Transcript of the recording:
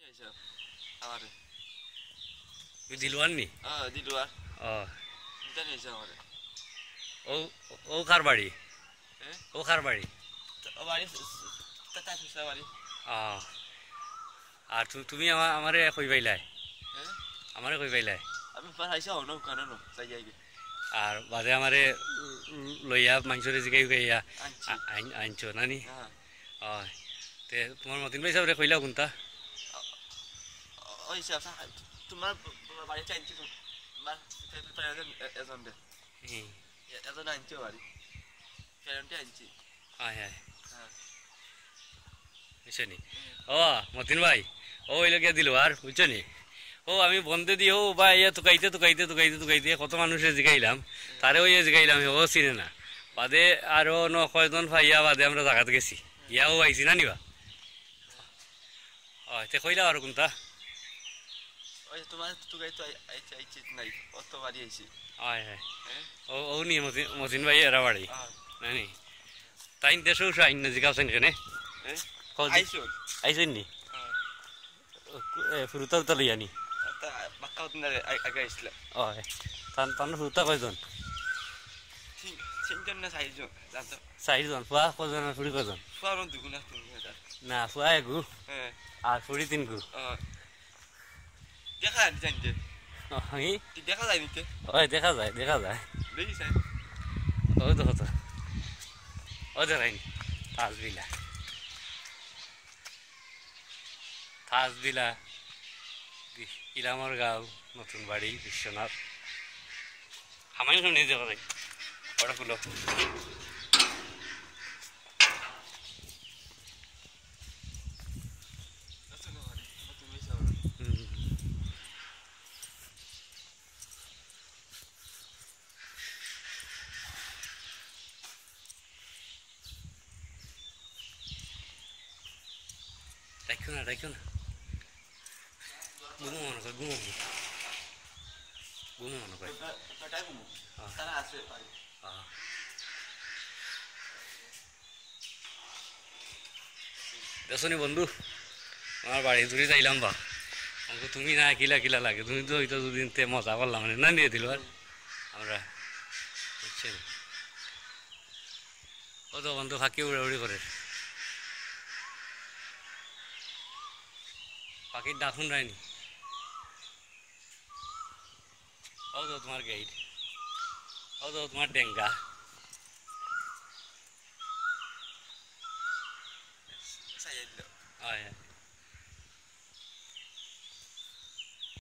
দিলওয়ার নি দিলওয়ার ও ও কার বাড়ি ও কার বাড়ি আর তুমি আমারে কই পাইলাই আমারে কই পাইলাই আর বাদে আমারে লইয়া মাংসরে জিগাই গাইয়া আনছো নানি তে তোমার মতিন ভাই সাহেব কইলা কোনটা তোমার বাড়িতে আনছি এজন আনছি বাড়ি ফেরনটি আনছি বুঝছো নি ও মতিন ভাই ও ওই লোক দিল আর বুঝছো নি ও আমি বন্ধে দিয়ে ও বা ইয়া তুকাইতে কত মানুষের জিগাইলাম তারে ওই জিগাইলাম ও চিনে না বাদে আরো কয়জন ভাইয়া বাদে আমরা জায়গাতে গেছি ইয়াও আইছি না নিবা তে কইলা আর কোনটা তোমার তুকাই তো আইছি নাই অত বাড়ি আইছি ও ও নি মতিন ভাই এরা বাড়ি নানি তাই দেশও আইন না জিগাছেন কেনে আইছেন নি ফুরুতা উতা লইয়া নি তার ফুরুতা কয়জন চাৰিজন ফুৱা কজন ফুৰি কজন না ফুৱা এগু আর ফুরি তিন গু দেখা যায় নিতে ওই দেখা যায় ও দেখো তো ও দেখাইনি তাজবিলা ইলামর গাঁও নতুন বাড়ি বিশ্বনাথ হামাই শুনে যাবো তাই ওটা খুলো রাখো না ঘুমো মনে করে দেখনি বন্ধু আমার বাড়ি ধরে যাইলাম বা তুমি না কিলা লাগে তুমি তো হয়তো দুদিন মজা করলাম মানে না নিয়ে দিল আর আমরা বুঝছেন ও তো বন্ধু ফাঁকি উড়াউড়ি করে পাখির ডাকুন রায়নি ও তো তোমার গাইড ও তো তোমার ডেঙ্গা